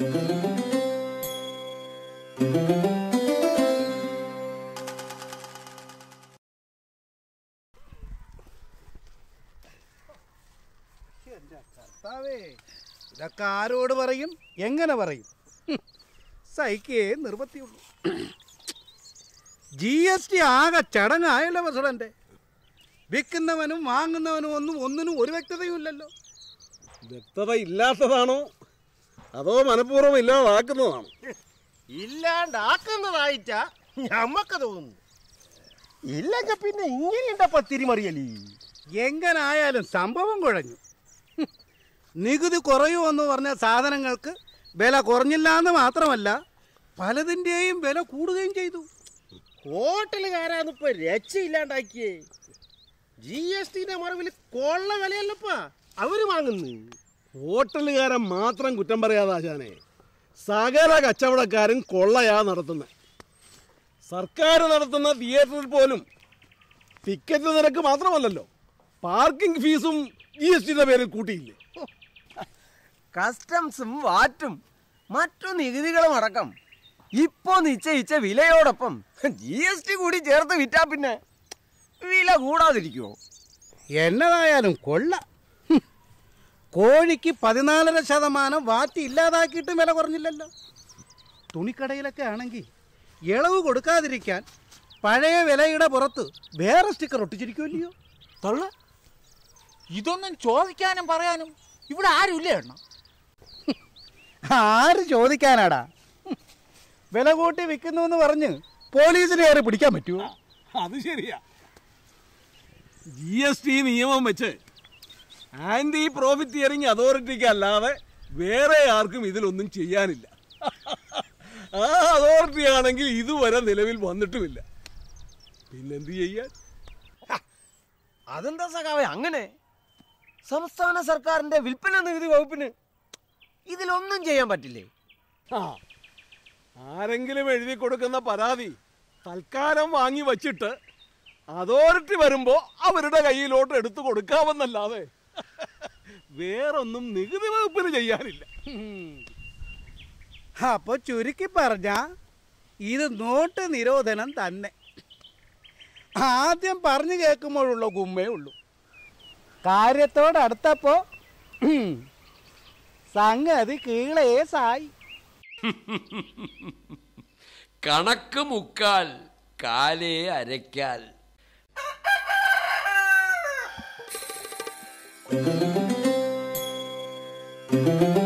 ഇതൊക്കെ ആരോട് പറയും, എങ്ങനെ പറയും? സഹിക്കേ നിർവൃത്തിയുള്ളൂ. GST ആകെ ചടങ്ങായല്ലോ പ്രസിഡന്റ്. വിൽക്കുന്നവനും വാങ്ങുന്നവനും ഒന്നിനും ഒരു വ്യക്തതയും ഇല്ലല്ലോ. വ്യക്തത ഇല്ലാത്തതാണോ അതോ മനഃപൂർവ്വം ഇല്ലാതാക്കുന്നതാണോ? ഇല്ലാണ്ടാക്കുന്നതായിട്ടാ ഞമ്മക്ക് തോന്നുന്നു. ഇല്ലെങ്കിൽ പിന്നെ ഇങ്ങനെയുണ്ടപ്പ തിരിമറിയലി. എങ്ങനായാലും സംഭവം കുഴഞ്ഞു. നികുതി കുറയുമെന്ന് പറഞ്ഞ സാധനങ്ങൾക്ക് വില കുറഞ്ഞില്ല എന്ന് മാത്രമല്ല, പലതിൻ്റെയും വില കൂടുകയും ചെയ്തു. ഹോട്ടലുകാരാന്നിപ്പോ രക്ഷയില്ലാണ്ടാക്കിയേ. GSTന്റെ മറവിൽ കൊള്ള വിലയല്ലപ്പാ അവര് വാങ്ങുന്നു. ഹോട്ടലുകാരൻ മാത്രം കുറ്റം പറയാതെ ആശാനെ, സകല കച്ചവടക്കാരും കൊള്ളയാ നടത്തുന്നത്. സർക്കാർ നടത്തുന്ന തിയേറ്ററിൽ പോലും ടിക്കറ്റ് നിരക്ക് മാത്രമല്ലല്ലോ, പാർക്കിംഗ് ഫീസും GSTയുടെ പേരിൽ കൂട്ടിയില്ലേ. കസ്റ്റംസും വാറ്റും മറ്റു നികുതികളും അടക്കം ഇപ്പോ നിശ്ചയിച്ച വിലയോടൊപ്പം GST കൂടി ചേർത്ത് വിറ്റാ പിന്നെ വില കൂടാതിരിക്കുമോ? എന്നതായാലും കൊള്ള. കോഴിക്ക് 14% വാറ്റ് ഇല്ലാതാക്കിയിട്ടും വില കുറഞ്ഞില്ലല്ലോ. തുണിക്കടയിലൊക്കെ ആണെങ്കിൽ ഇളവ് കൊടുക്കാതിരിക്കാൻ പഴയ വിലയുടെ പുറത്ത് വേറെ സ്റ്റിക്കർ ഒട്ടിച്ചിരിക്കുമല്ലയോ. തൊള്ള ഇതൊന്നും ചോദിക്കാനും പറയാനും ഇവിടെ ആരുമില്ലേ എണ്ണ? ആര് ചോദിക്കാനാടാ? വില കൂട്ടി വിൽക്കുന്നു എന്ന് പറഞ്ഞ് പോലീസിനെ കയറി പിടിക്കാൻ പറ്റുമോ? അത് ശരിയാ. GST നിയമം വെച്ച് ആന്റി പ്രോഫിറ്റിയറിംഗ് അതോറിറ്റിക്ക് അല്ലാതെ വേറെ ആർക്കും ഇതിലൊന്നും ചെയ്യാനില്ല. ആ അതോറിറ്റി ആണെങ്കിൽ ഇതുവരെ നിലവിൽ വന്നിട്ടുമില്ല. പിന്നെന്ത് ചെയ്യാൻ? അതെന്താ സഖാവേ അങ്ങനെ? സംസ്ഥാന സർക്കാരിന്റെ വിൽപ്പന നികുതി വകുപ്പിന് ഇതിലൊന്നും ചെയ്യാൻ പറ്റില്ലേ? ആരെങ്കിലും എഴുതി കൊടുക്കുന്ന പരാതി തൽക്കാലം വാങ്ങി വച്ചിട്ട് അതോറിറ്റി വരുമ്പോ അവരുടെ കയ്യിലോട്ട് എടുത്തു കൊടുക്കാമെന്നല്ലാതെ വേറൊന്നും നികുതി വകുപ്പിന് ചെയ്യാനില്ല. അപ്പൊ ചുരുക്കി പറഞ്ഞ ഇത് നോട്ട് നിരോധനം തന്നെ. ആദ്യം പറഞ്ഞു കേൾക്കുമ്പോഴുള്ള ഗുമ്മേ ഉള്ളൂ. കാര്യത്തോടടുത്തപ്പോ സംഗതി കീളേസായി. കണക്ക് മുക്കാൽ കാലേ അരയ്ക്കാൽ. Thank you.